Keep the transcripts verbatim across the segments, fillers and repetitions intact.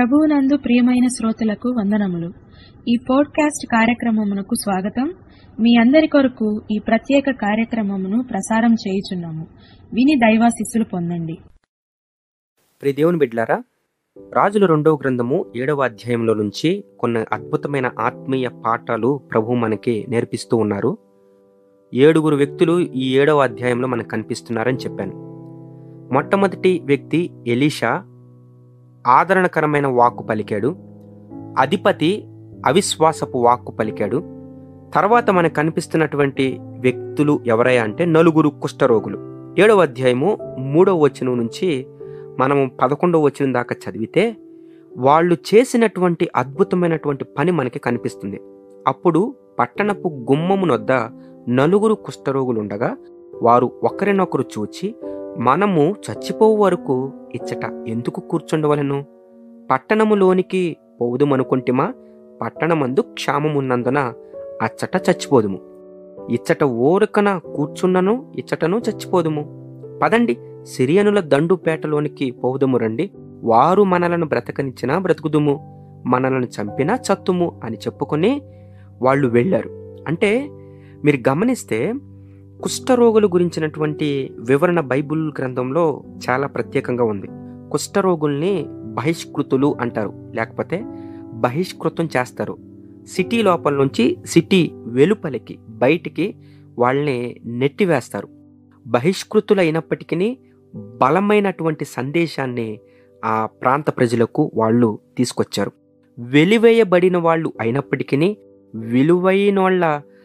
ప్రభువునందు ప్రియమైన శ్రోతలకు వందనములు. ఈ పోడ్కాస్ట్ కార్యక్రమమునకు స్వాగతం. మీ అందరి కొరకు ఈ ప్రత్యేక కార్యక్రమమును ప్రసారం చేయుచున్నాము. విని దైవాశీస్సులు పొందండి. ప్రియ దేవుని బిడ్డలారా, రాజుల రెండవ గ్రంథము ఏడవ అధ్యాయంలో నుంచి కొన్ని అద్భుతమైన ఆత్మీయ పాఠాలు ప్రభు మనకి నేర్పిస్తూ ఉన్నారు. ఏడుగురు వ్యక్తులు ఈ ఏడవ అధ్యాయంలో మనకు కనిపిస్తున్నారని చెప్పాను. మొట్టమొదటి వ్యక్తి ఎలీషా ఆదరణకరమైన వాక్కు పలికాడు. అధిపతి అవిశ్వాసపు వాక్కు పలికాడు. తర్వాత మనకు కనిపిస్తున్నటువంటి వ్యక్తులు ఎవరయ్యా అంటే నలుగురు కుష్ఠరోగులు. ఏడవ అధ్యాయము మూడవ వచనం నుంచి మనము పదకొండవ వచనం దాకా చదివితే వాళ్ళు చేసినటువంటి అద్భుతమైనటువంటి పని మనకి కనిపిస్తుంది. అప్పుడు పట్టణపు గుమ్మమునొద్ద నలుగురు కుష్ఠరోగులు ఉండగా వారు ఒకరినొకరు చూచి, మనము చచ్చిపోవు వరకు ఇచ్చట ఎందుకు కూర్చుండవలను? పట్టణములోనికి పోవుదుమనుకుంటిమా? పట్టణమందు క్షామమున్నందున అచ్చట చచ్చిపోదుము. ఇచ్చట ఓరకన కూర్చున్నను ఇచ్చటను చచ్చిపోదుము. పదండి, సిరియనుల దండుపేటలోనికి పోవుదుము రండి. వారు మనలను బ్రతకనిచ్చినా బ్రతుకుదుము, మనలను చంపినా చత్తుము అని చెప్పుకొని వాళ్ళు వెళ్ళారు. అంటే మీరు గమనిస్తే కుష్ఠరోగుల గురించినటువంటి వివరణ బైబిల్ గ్రంథంలో చాలా ప్రత్యేకంగా ఉంది. కుష్ఠరోగుల్ని బహిష్కృతులు అంటారు, లేకపోతే బహిష్కృతం చేస్తారు. సిటీ లోపల నుంచి సిటీ వెలుపలికి బయటికి వాళ్ళని నెట్టివేస్తారు. బహిష్కృతులు అయినప్పటికీ బలమైనటువంటి సందేశాన్ని ఆ ప్రాంత ప్రజలకు వాళ్ళు తీసుకొచ్చారు. వెలివేయబడిన వాళ్ళు అయినప్పటికీ విలువైన వాళ్ళ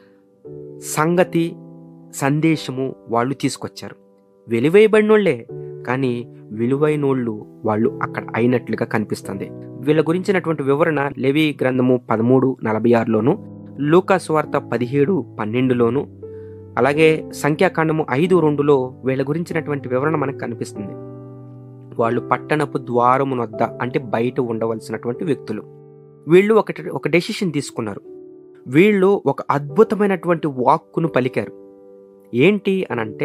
సంగతి సందేశము వాళ్ళు తీసుకొచ్చారు. వెలివేయబడినోళ్లే, కానీ విలువైనోళ్ళు వాళ్ళు అక్కడ అయినట్లుగా కనిపిస్తుంది. వీళ్ళ గురించినటువంటి వివరణ లేవి గ్రంథము పదమూడు నలభై ఆరులోను, లూకా సువార్త పదిహేడు పన్నెండులోను, అలాగే సంఖ్యాకాండము ఐదు రెండులో వీళ్ళ గురించినటువంటి వివరణ మనకు కనిపిస్తుంది. వాళ్ళు పట్టణపు ద్వారమునొద్ద అంటే బయట ఉండవలసినటువంటి వ్యక్తులు. వీళ్ళు ఒకటి ఒక డెసిషన్ తీసుకున్నారు. వీళ్ళు ఒక అద్భుతమైనటువంటి వాక్కును పలికారు. ఏంటి అనంటే,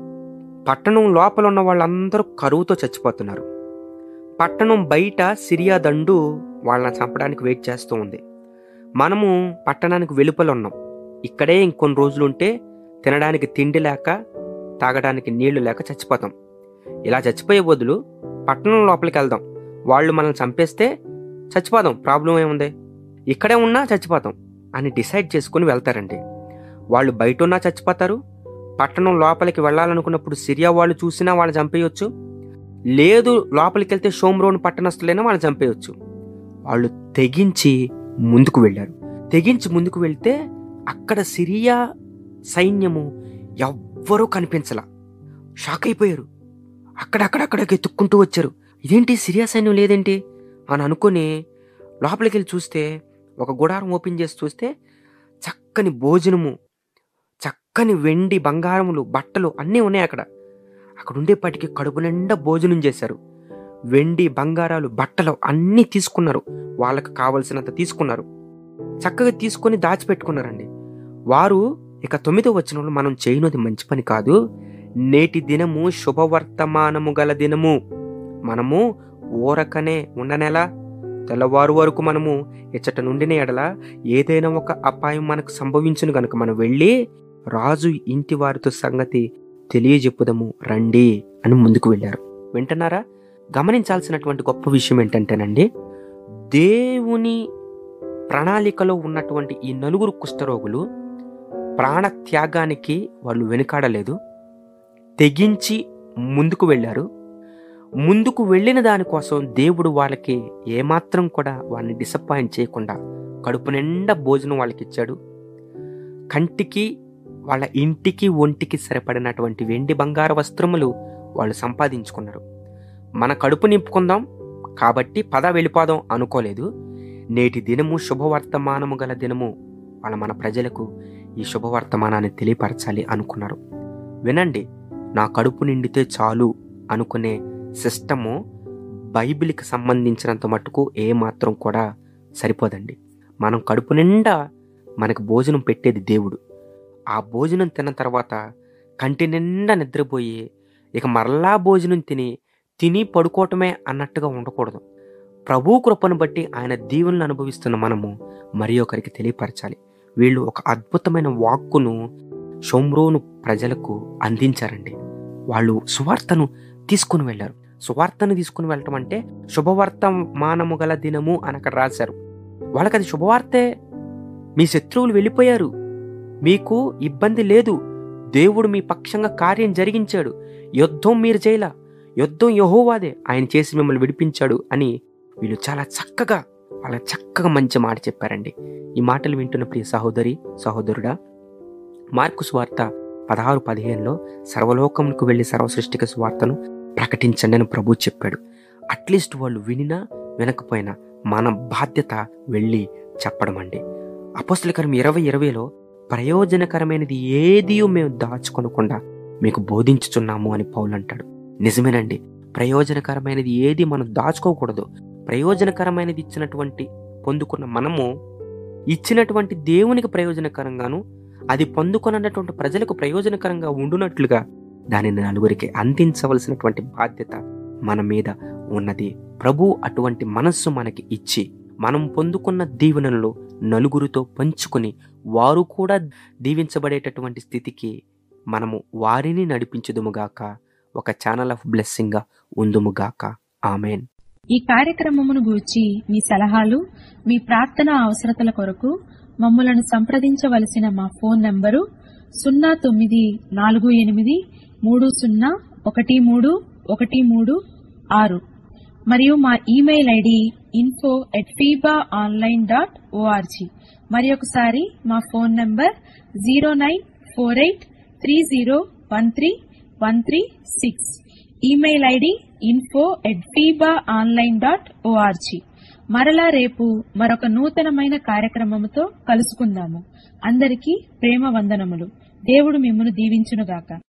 పట్టణం లోపల ఉన్న వాళ్ళందరూ కరువుతో చచ్చిపోతున్నారు. పట్టణం బయట సిరియా దండు వాళ్ళని చంపడానికి వెయిట్ చేస్తూ ఉంది. మనము పట్టణానికి వెలుపల ఉన్నాం. ఇక్కడే ఇంకొన్ని రోజులు ఉంటే తినడానికి తిండి లేక, తాగడానికి నీళ్లు లేక చచ్చిపోతాం. ఇలా చచ్చిపోయే బదులు పట్టణం లోపలికి వెళ్దాం, వాళ్ళు మనల్ని చంపేస్తే చచ్చిపోదాం, ప్రాబ్లం ఏముంది, ఇక్కడే ఉన్నా చచ్చిపోతాం అని డిసైడ్ చేసుకుని వెళ్తారండి. వాళ్ళు బయట ఉన్నా చచ్చిపోతారు, పట్టణం లోపలికి వెళ్ళాలనుకున్నప్పుడు సిరియా వాళ్ళు చూసినా వాళ్ళు చంపేయొచ్చు, లేదు లోపలికి వెళ్తే షోమ్రోన్ పట్టణస్తులైనా వాళ్ళు చంపేయొచ్చు. వాళ్ళు తెగించి ముందుకు వెళ్ళారు. తెగించి ముందుకు వెళ్తే అక్కడ సిరియా సైన్యము ఎవ్వరూ కనిపించలా. షాక్ అయిపోయారు. అక్కడక్కడక్కడ ఎత్తుక్కుంటూ వచ్చారు. ఇదేంటి సిరియా సైన్యం లేదేంటి అని అనుకుని లోపలికి వెళ్ళి చూస్తే, ఒక గుడారం ఓపెన్ చేసి చూస్తే చక్కని భోజనము, చక్కని వెండి బంగారములు, బట్టలు అన్నీ ఉన్నాయి అక్కడ. అక్కడ ఉండేపాటికి కడుపు నిండా భోజనం చేశారు. వెండి బంగారాలు బట్టలు అన్నీ తీసుకున్నారు. వాళ్ళకి కావలసినంత తీసుకున్నారు. చక్కగా తీసుకొని దాచిపెట్టుకున్నారండి. వారు ఇక తొమ్మిదో వచనంలో, మనం చేయనది మంచి పని కాదు, నేటి దినము శుభవర్తమానము గల దినము, మనము ఊరకనే ఉండనేలా, తెల్లవారు వరకు మనము ఇచ్చట నుండిన ఎడల ఏదైనా ఒక అపాయం మనకు సంభవించును గనుక మనం వెళ్ళి రాజు ఇంటి వారితో సంగతి తెలియజెప్పుదము రండి అని ముందుకు వెళ్ళారు. వింటున్నారా? గమనించాల్సినటువంటి గొప్ప విషయం ఏంటంటేనండి, దేవుని ప్రణాళికలో ఉన్నటువంటి ఈ నలుగురు కుష్ఠరోగులు ప్రాణ త్యాగానికి వాళ్ళు వెనుకాడలేదు. తెగించి ముందుకు వెళ్ళారు. ముందుకు వెళ్ళిన దానికోసం దేవుడు వాళ్ళకి ఏమాత్రం కూడా వాళ్ళని డిసప్పాయింట్ చేయకుండా కడుపు నిండా భోజనం వాళ్ళకి ఇచ్చాడు. కంటికి, వాళ్ళ ఇంటికి ఒంటికి సరిపడినటువంటి వెండి బంగారు వస్త్రములు వాళ్ళు సంపాదించుకున్నారు. మన కడుపు నింపుకుందాం కాబట్టి పద వెళ్ళిపోదాం అనుకోలేదు. నేటి దినము శుభవర్తమానము గల దినము, వాళ్ళ మన ప్రజలకు ఈ శుభవర్తమానాన్ని తెలియపరచాలి అనుకున్నారు. వినండి, నా కడుపు నిండితే చాలు అనుకునే సిస్టము బైబిల్కి సంబంధించినంత మట్టుకు ఏమాత్రం కూడా సరిపోదండి. మనం కడుపు నిండా మనకు భోజనం పెట్టేది దేవుడు. ఆ భోజనం తిన్న తర్వాత కంటి నిండా నిద్రపోయి ఇక మరలా భోజనం తిని తిని పడుకోవటమే అన్నట్టుగా ఉండకూడదు. ప్రభు కృపను బట్టి ఆయన దీవెనలు అనుభవిస్తున్న మనము మరి ఒకరికి తెలియపరచాలి. వీళ్ళు ఒక అద్భుతమైన వాక్కును షోమ్రోను ప్రజలకు అందించారండి. వాళ్ళు సువార్తను తీసుకుని వెళ్ళారు. సువార్తను తీసుకుని వెళ్ళటం అంటే శుభవర్తమానము గల దినము అని అక్కడ రాశారు. వాళ్ళకి అది శుభవార్తే. మీ శత్రువులు వెళ్ళిపోయారు, మీకు ఇబ్బంది లేదు, దేవుడు మీ పక్షంగా కార్యం జరిగించాడు, యుద్ధం మీరు చేయలా, యుద్ధం యెహోవాదే, ఆయన చేసి మిమ్మల్ని విడిపించాడు అని వీళ్ళు చాలా చక్కగా వాళ్ళ చక్కగా మంచి మాట చెప్పారండి. ఈ మాటలు వింటున్న ప్రియ సహోదరి సహోదరుడా, మార్కు సువార్త పదహారు పదిహేనులో సర్వలోకములకు వెళ్లి సర్వసృష్టిక సువార్తను ప్రకటించండి అని ప్రభు చెప్పాడు. అట్లీస్ట్ వాళ్ళు వినినా వినకపోయినా మన బాధ్యత వెళ్ళి చెప్పడం అండి. అపోస్తల కార్యం ఇరవై ఇరవైలో ప్రయోజనకరమైనది ఏది మేము దాచుకొనకుండా మీకు బోధించుచున్నాము అని పౌలు అంటాడు. నిజమేనండి, ప్రయోజనకరమైనది ఏది మనం దాచుకోకూడదు. ప్రయోజనకరమైనది ఇచ్చినటువంటి పొందుకున్న మనము ఇచ్చినటువంటి దేవునికి ప్రయోజనకరంగాను, అది పొందుకొనటువంటి ప్రజలకు ప్రయోజనకరంగా ఉండునట్లుగా దానిని నలుగురికి అందించవలసినటువంటి బాధ్యత మన మీద ఉన్నది. ప్రభు అటువంటి మనస్సు మనకి ఇచ్చి మనం పొందుకున్న దీవెనలను నలుగురితో పంచుకొని వారు కూడా దీవించబడేటటువంటి స్థితికి మనము వారిని నడిపించుదుముగాక, ఒక ఛానల్ ఆఫ్ బ్లెస్సింగ్ గా ఉందుముగాక. ఆమెన్. ఈ కార్యక్రమమును గూర్చి మీ సలహాలు, మీ ప్రార్థన అవసరతల కొరకు మమ్మలను సంప్రదించవలసిన మా ఫోన్ నంబరు సున్నా తొమ్మిది నాలుగు ఎనిమిది మూడు సున్నా ఒకటి మూడు ఒకటి మూడు ఆరు మరియు మా email ID info at Fiba online dot ORG. మరి ఒకసారి మా phone number zero nine four eight three zero one three one three six. Email ID info at Fiba online dot ORG. మరలా రేపు మరొక నూతనమైన కార్యక్రమముతో కలుసుకుందాము. అందరికీ ప్రేమ వందనములు. దేవుడు మిమ్మును దీవించునుగాక.